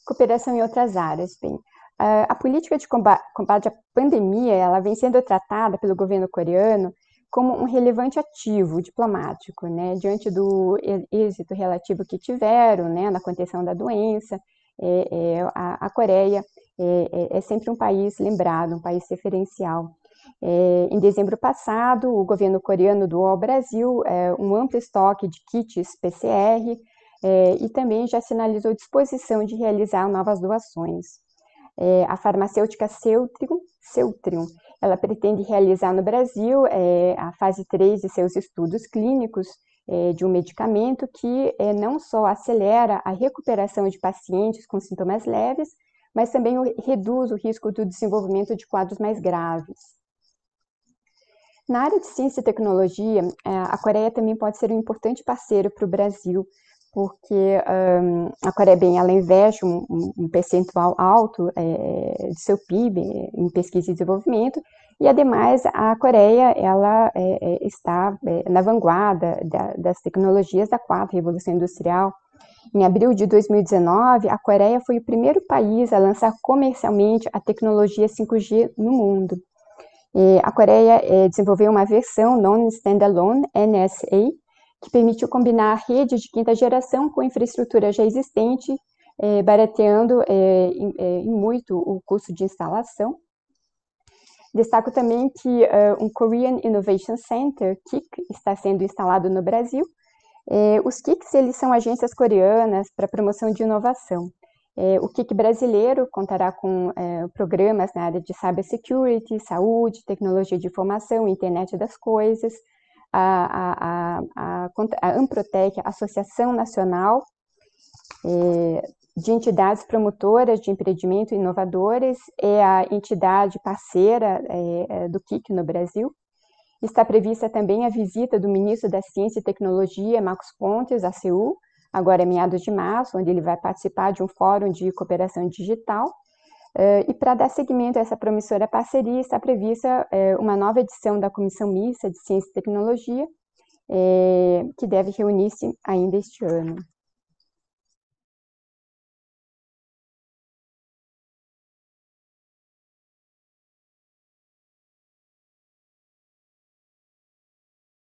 Cooperação em outras áreas. Bem, a política de combate à pandemia, ela vem sendo tratada pelo governo coreano como um relevante ativo diplomático, né, diante do êxito relativo que tiveram, né, na contenção da doença. A Coreia é sempre um país lembrado, um país referencial. Em dezembro passado, o governo coreano doou ao Brasil um amplo estoque de kits PCR e também já sinalizou disposição de realizar novas doações. A farmacêutica Ceutrium, ela pretende realizar no Brasil a fase 3 de seus estudos clínicos de um medicamento que não só acelera a recuperação de pacientes com sintomas leves, mas também reduz o risco do desenvolvimento de quadros mais graves. Na área de ciência e tecnologia, a Coreia também pode ser um importante parceiro para o Brasil, porque a Coreia, ela investe um percentual alto de seu PIB em pesquisa e desenvolvimento, e, ademais, a Coreia ela está na vanguarda das tecnologias da quarta revolução industrial. Em abril de 2019, a Coreia foi o primeiro país a lançar comercialmente a tecnologia 5G no mundo. A Coreia desenvolveu uma versão Non-Standalone, NSA, que permitiu combinar redes de quinta geração com infraestrutura já existente, barateando em muito o custo de instalação. Destaco também que um Korean Innovation Center, KIC, está sendo instalado no Brasil. Os KICs, eles são agências coreanas para promoção de inovação. O KIC brasileiro contará com programas na área de cybersecurity, saúde, tecnologia de informação, internet das coisas. A Amprotec, Associação Nacional de Entidades Promotoras de Empreendimento Inovadores, é a entidade parceira do KIC no Brasil. Está prevista também a visita do ministro da Ciência e Tecnologia, Marcos Pontes, a Seul, agora meados de março, onde ele vai participar de um fórum de cooperação digital. E para dar seguimento a essa promissora parceria, está prevista uma nova edição da Comissão Mista de Ciência e Tecnologia, que deve reunir-se ainda este ano.